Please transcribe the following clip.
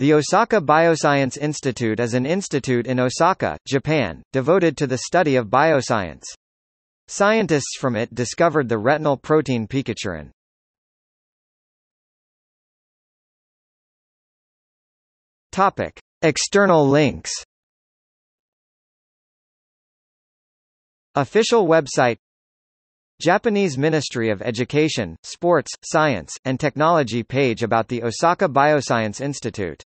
The Osaka Bioscience Institute is an institute in Osaka, Japan, devoted to the study of bioscience. Scientists from it discovered the retinal protein picochurin. Topic: External links. Official website. Japanese Ministry of Education, Sports, Science, and Technology page about the Osaka Bioscience Institute.